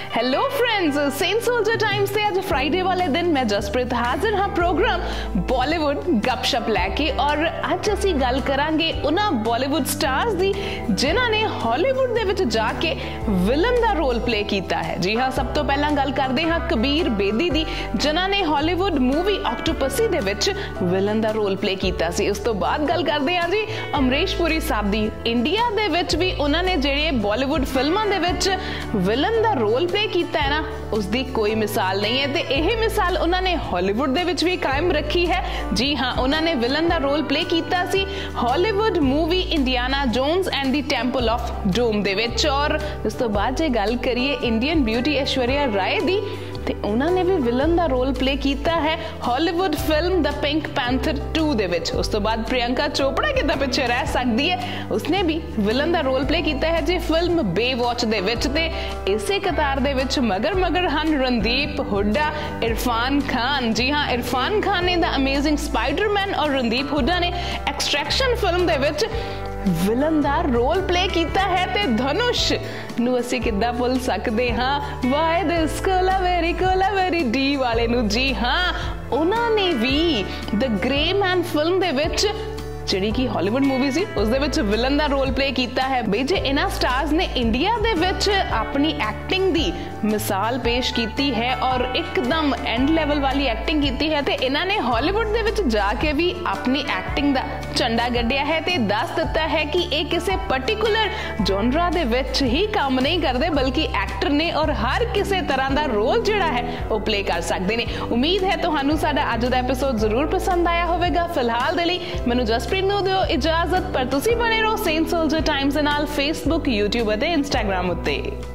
Hello friends, saint soldier times से आज Friday वाले दिन मैं जसप्रीत हाजिर हाँ प्रोग्राम बॉलीवुड गपशप लैके और ਅੱਜ ਅਸੀਂ ਗੱਲ ਕਰਾਂਗੇ ਉਹਨਾਂ ਬਾਲੀਵੁੱਡ ਸਟਾਰਸ ਦੀ ਜਿਨ੍ਹਾਂ ਨੇ ਹਾਲੀਵੁੱਡ ਦੇ ਵਿੱਚ ਜਾ ਕੇ ਵਿਲਨ ਦਾ ਰੋਲ ਪਲੇ ਕੀਤਾ ਹੈ। ਜੀ ਹਾਂ, ਸਭ ਤੋਂ ਪਹਿਲਾਂ ਗੱਲ ਕਰਦੇ ਹਾਂ ਕਬੀਰ ਬੇਦੀ ਦੀ, ਜਿਨ੍ਹਾਂ ਨੇ ਹਾਲੀਵੁੱਡ ਮੂਵੀ ਆਕਟੋਪਸੀ ਦੇ ਵਿੱਚ ਵਿਲਨ ਦਾ ਰੋਲ ਪਲੇ ਕੀਤਾ ਸੀ। ਉਸ ਤੋਂ ਬਾਅਦ ਗੱਲ ਕਰਦੇ ਹਾਂ ਜੀ ਅਮਰੀਸ਼ ਪੁਰੀ ਸਾਹਿਬ ਦੀ। ਇੰਡੀਆ ਦੇ ਵਿੱਚ ਵੀ ਉਹਨਾਂ ਨੇ ਜਿਹੜੇ ਬਾਲੀਵੁੱਡ ਫਿਲਮਾਂ ਦੇ ਵਿੱਚ ਵਿਲਨ ਦਾ ਰੋਲ ਪਲੇ ਕੀਤਾ ਹੈ ਨਾ, उसकी कोई मिसाल नहीं है। तो यह मिसाल उन्होंने हॉलीवुड दे विच भी कायम रखी है। जी हाँ, उन्होंने विलन का रोल प्ले किया सी Hollywood movie Indiana Jones and the Temple of Doom दे विच। और उस तो बाद जे गल करिए इंडियन ब्यूटी ऐश्वर्या राय दी, ते उन्होंने भी विलन का रोल प्ले किया है Hollywood film the Pink Panther 2 दे विच। उस तो बाद प्रियंका चोपड़ा कितना पिछे रह सकती है, उसने भी विलन का रोल प्ले किया है जी फिल्म बे वॉच दे विच। ते इसे कतार दे विच मगर मगर हन रणदीप हुड्डा, इरफान खान। जी हाँ, इरफान खान ने द अमेजिंग स्पाइडरमैन और रणदीप हुड्डा ने एक्सट्रैक्शन फिल्म दे विच विलन का रोल प्ले किया है। ते धनुष नू असी किद्दां भुल सकते हाँ, वाई दिस कोलावेरी डी वाले नू। जी हाँ, उन्होंने भी द ग्रे मैन फिल्म दे विच ਜਿਹੜੀ ਕਿ ਹਾਲੀਵੁੱਡ मूवी सी उस दे विच विलन का रोल प्ले किया है। बई जे इन्हां स्टार्स ने इंडिया दे विच अपनी एक्टिंग दी मिसाल पेश की है और एकदम एंड लेवल वाली एक्टिंग की है, तो इन्हां ने हॉलीवुड दे विच जाके भी अपनी एक्टिंग दा झंडा गड्ढिया है ते दस दिता है कि ये किसी पर्टिकुलर जोनरा दे विच ही काम नहीं करते, बल्कि एक्टर ने और हर किसी तरह का रोल जिहड़ा है वो प्ले कर सकते हैं। उम्मीद है तुहानू साडा अज दा एपीसोड जरूर पसंद आया होगा। फिलहाल दे लई मैनू जसप्रीत नूं दिओ इजाजत, पर तुसीं बने रहो सेंट सोल्जर टाइम्स दे नाल फेसबुक, यूट्यूब और इंस्टाग्राम उत्ते।